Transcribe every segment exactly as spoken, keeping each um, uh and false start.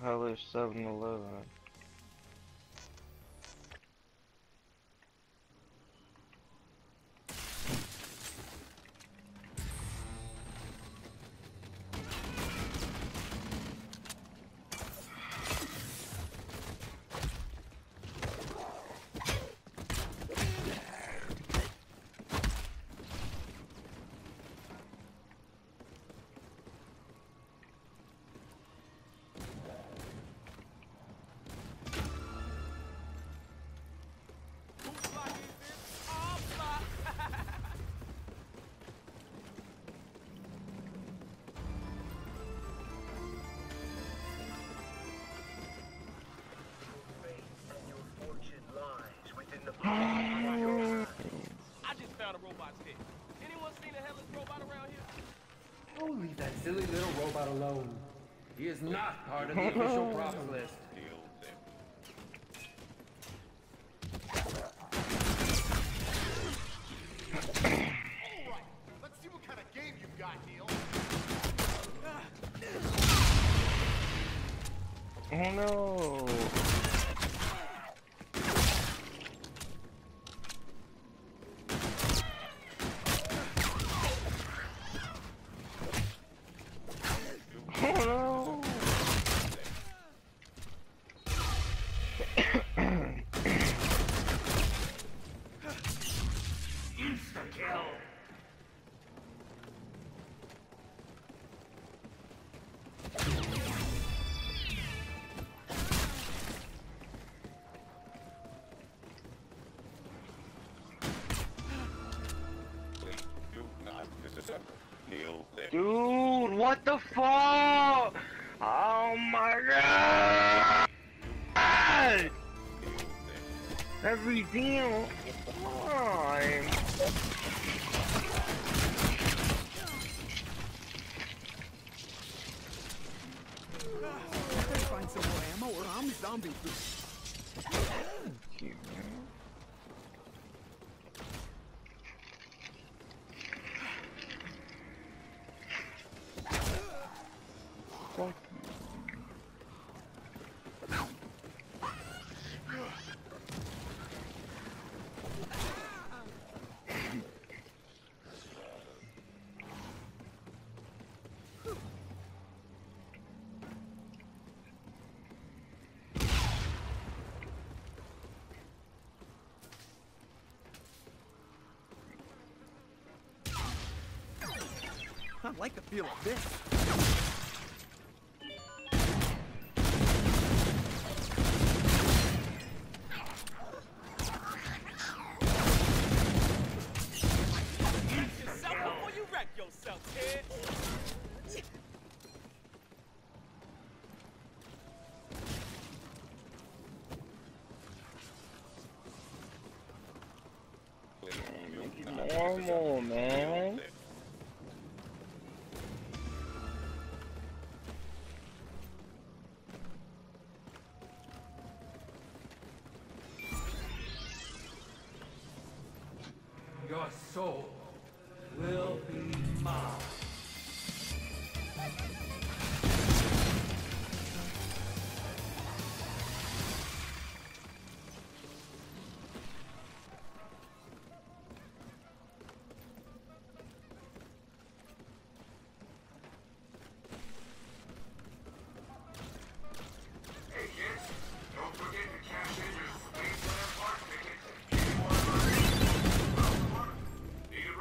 hellish seven eleven. I just found a robot's head. Anyone seen a headless robot around here? Oh, leave that silly little robot alone. He is not part of the official props list. Alright, let's see what kind of game you've got, Neil. Oh no! Oh no! Insta-kill! Dude, what the fuck? Oh my god! Every damn time. Better find some more ammo or I'm zombie food. Thank you, man. Fuck you. I like the feel of this. Yourself before you wreck yourself, kid. Normal, man. Your soul will be mine. Need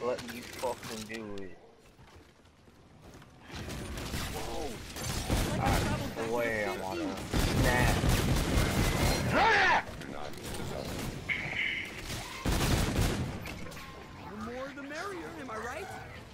let you fucking do it. I swear I'm on a snap. The more the merrier, am I right?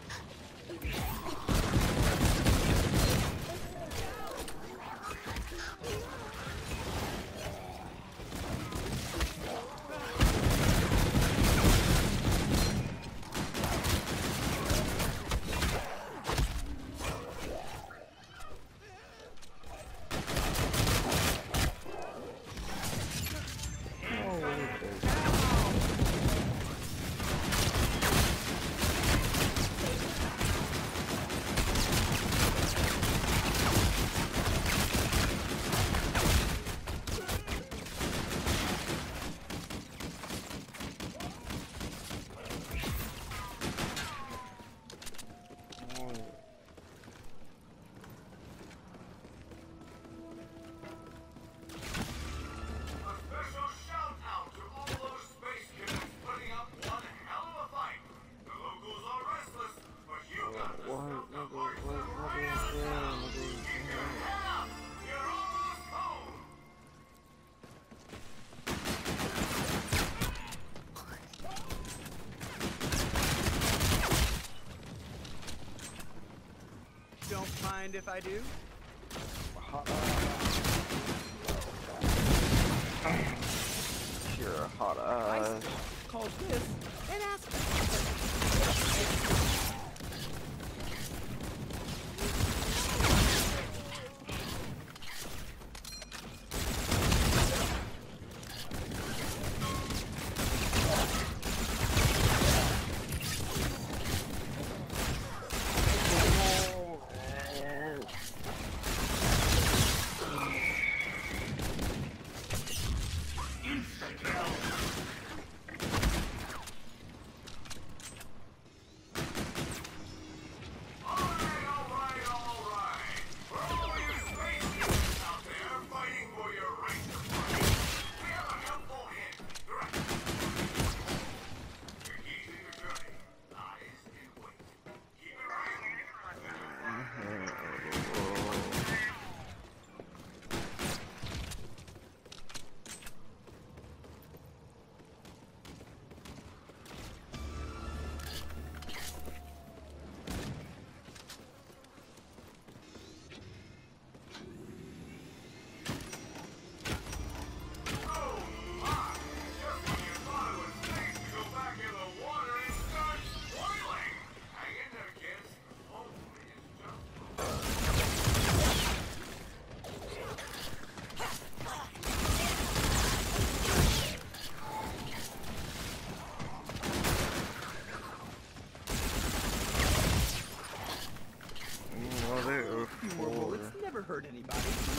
Don't mind if I do. You're a hot ass. Call this an aspect. More bullets never hurt anybody.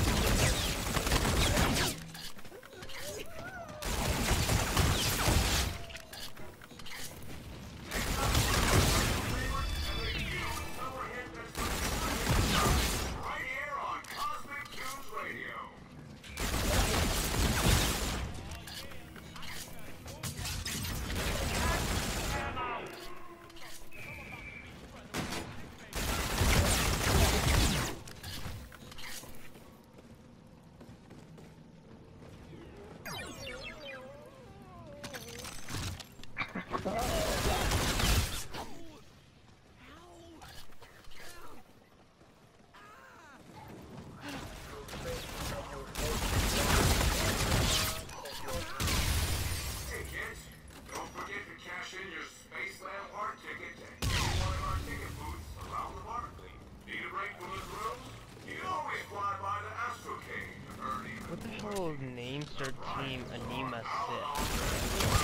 What the hell names their team Anima Six?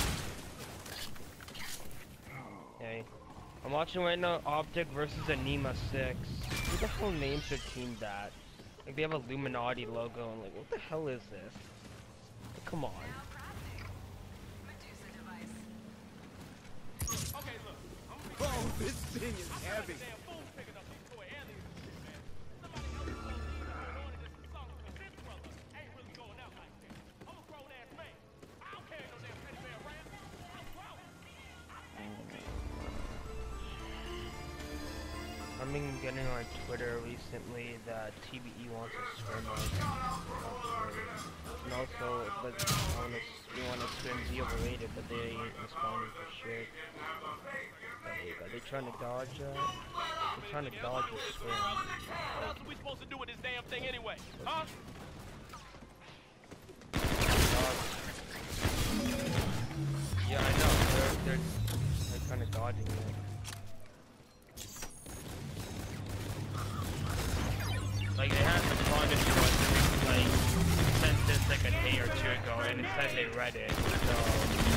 Okay. I'm watching right now Optic versus Anima Six. Who the hell names their team that? Like they have a Illuminati logo and like what the hell is this? Like, come on. Oh, this thing is heavy. been getting on Twitter recently that T B E wants to swim us. And also, but wanna, we want to swim the overrated, but they ain't responding for shit. Like, are they trying to dodge that? They're trying to dodge the swim. What else are we supposed to do with this damn thing anyway? Huh? Yeah, I know. They're they're they're kind of dodging it. Like they haven't responded to us like since this like a day or two ago, and it said they read it. So.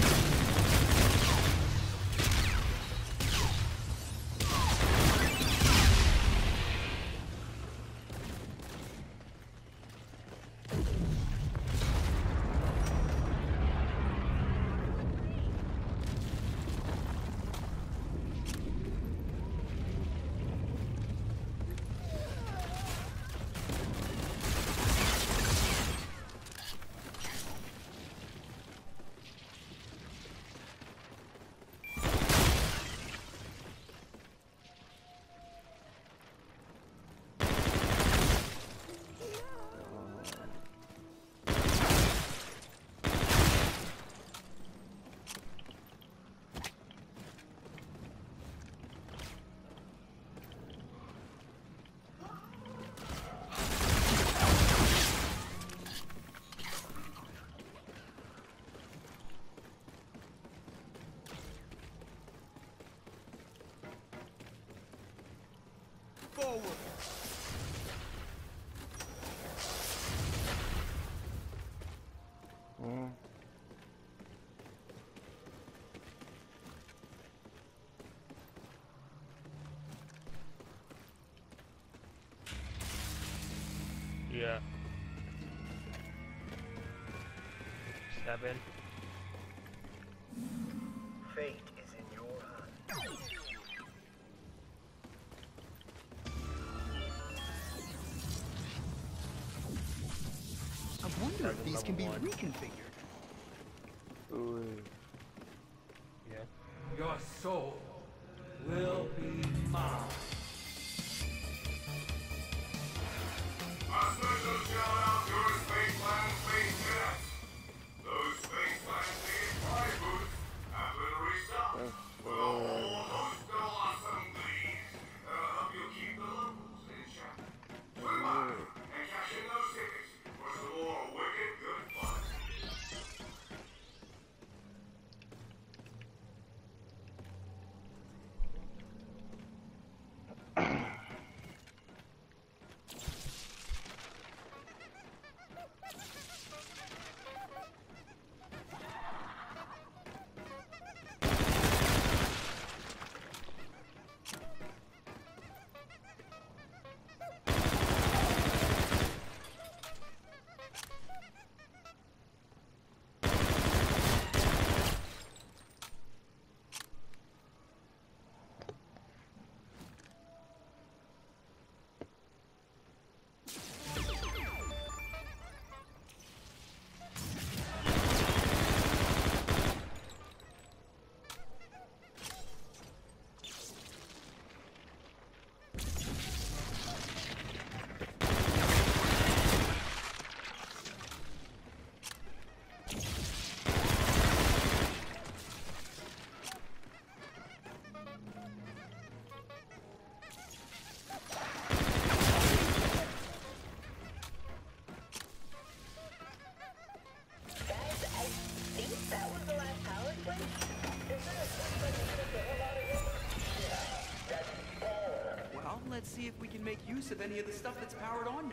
Forward. Mm. Yeah. Seven. Fate is in your hands. I wonder if these Level can be one. reconfigured. Ooh. Yeah. Your soul will be mine. A special shout out to our Spaceland Space Cadets. Those Spaceland Space boots have been restocked. For all those still assemblies. That'll help you keep the locals in check. Swim by and cash in those tickets for some more wicked good fun. Well, let's see if we can make use of any of the stuff that's powered on now.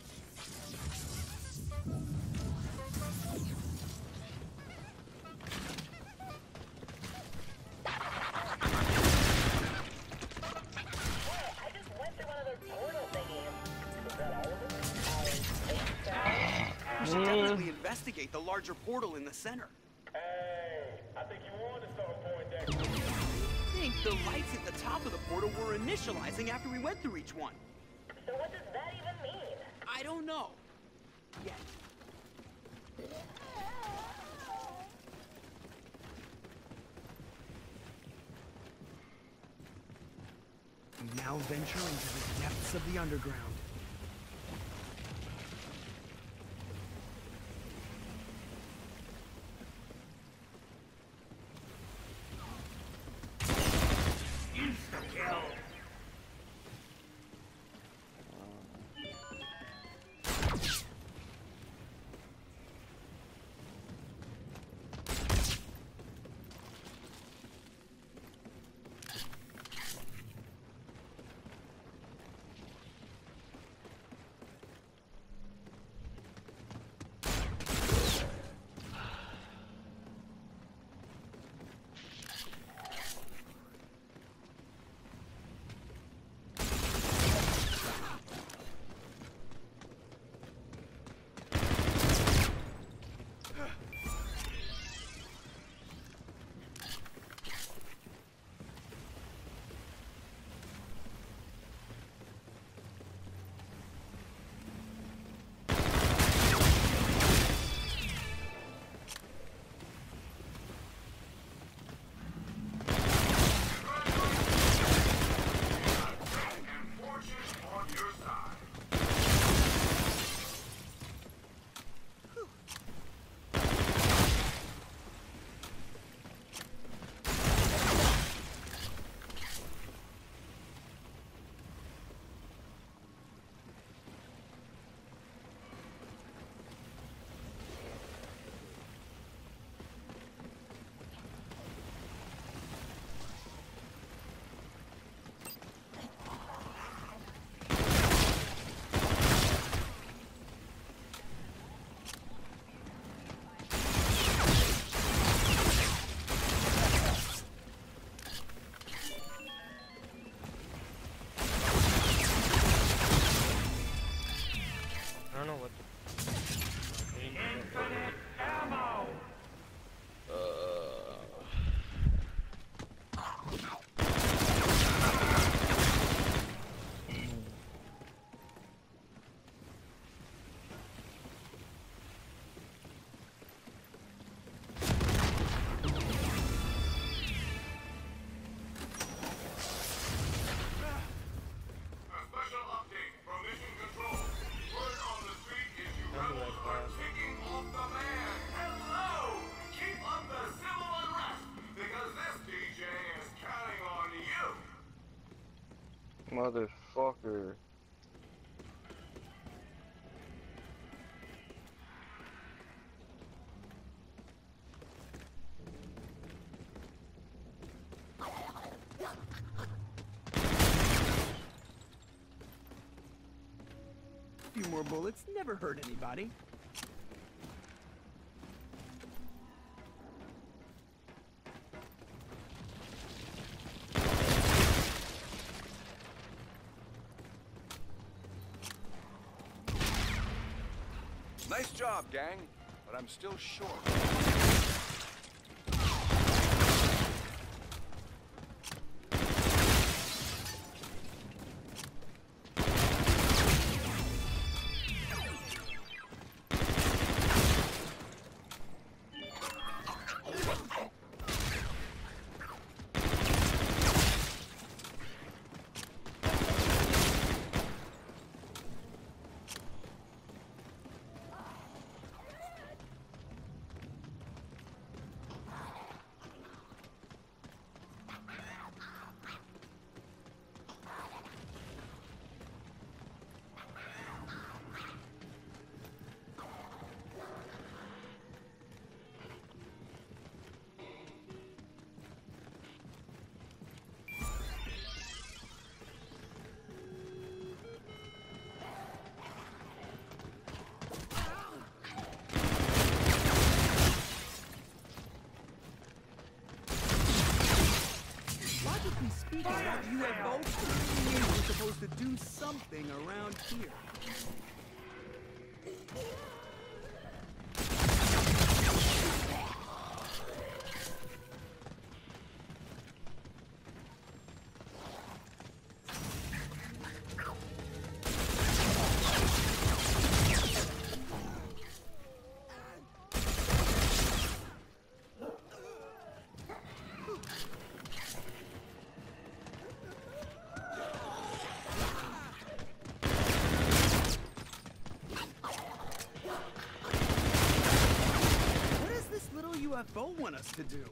I just went through one of those portal thingies. Is that all of it? We should definitely investigate the larger portal in the center. Hey, I think you on to something, Poindexter. I think the lights at the top of the portal were initializing after we went through each one. So what does that even mean? I don't know. Yet. We now venture into the depths of the underground. Motherfucker. A few more bullets never hurt anybody. Nice job, gang, but I'm still short. Logically speaking, you had both you were supposed to do something around here. want us to do?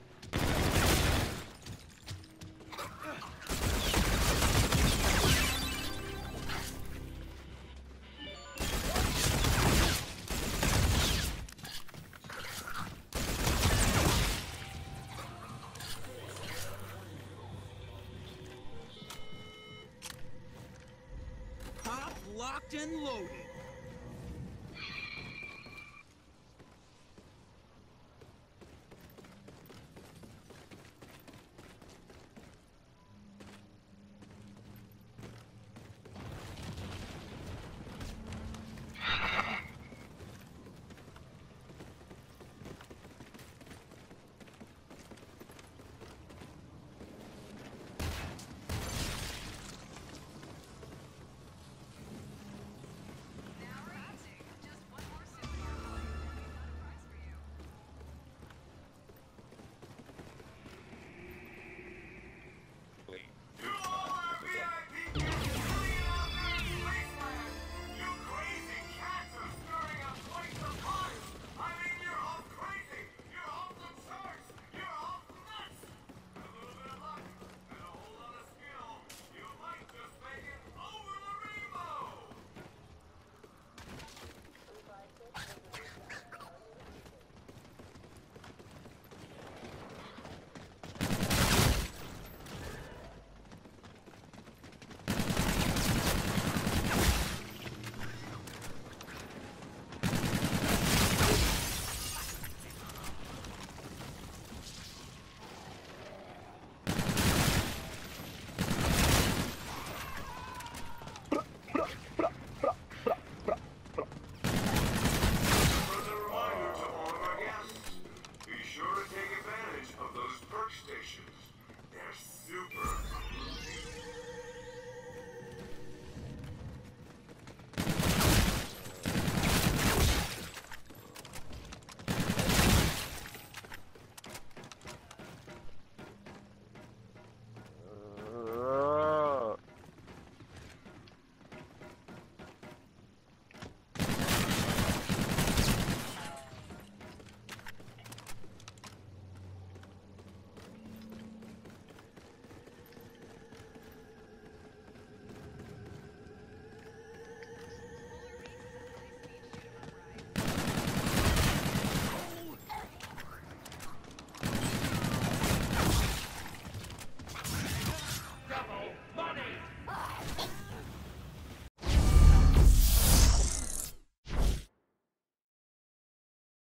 Pop, locked, and loaded.